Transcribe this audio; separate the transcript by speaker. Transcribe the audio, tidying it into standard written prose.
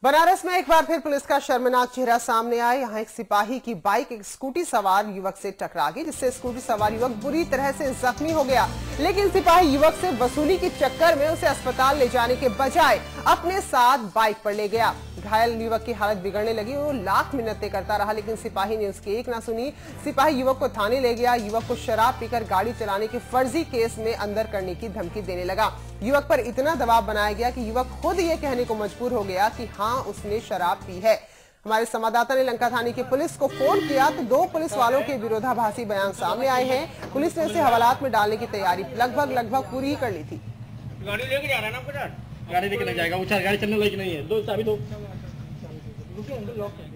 Speaker 1: बनारस में एक बार फिर पुलिस का शर्मनाक चेहरा सामने आया। यहाँ एक सिपाही की बाइक एक स्कूटी सवार युवक से टकरा गई, जिससे स्कूटी सवार युवक बुरी तरह से जख्मी हो गया। लेकिन सिपाही युवक से वसूली के चक्कर में उसे अस्पताल ले जाने के बजाय अपने साथ बाइक पर ले गया। घायल युवक की हालत बिगड़ने लगी। वो लाख मिन्नतें करता रहा, लेकिन सिपाही ने उसकी एक ना सुनी। सिपाही युवक को थाने ले गया। युवक को शराब पीकर गाड़ी चलाने के फर्जी केस में अंदर करने की धमकी देने लगा। युवक पर इतना दबाव बनाया गया कि युवक खुद ये कहने को मजबूर हो गया कि हाँ, उसने शराब पी है। हमारे संवाददाता ने लंका थाने की पुलिस को फोन किया तो दो पुलिस वालों के विरोधाभासी बयान सामने आए हैं। पुलिस ने इसे हवालात में डालने की तैयारी लगभग पूरी ही कर ली थी।
Speaker 2: गाड़ी लेके जा रहा है ना आपको? गाड़ी लेके जाएगा, वो गाड़ी चलने लायक नहीं है। दो चाबी दो।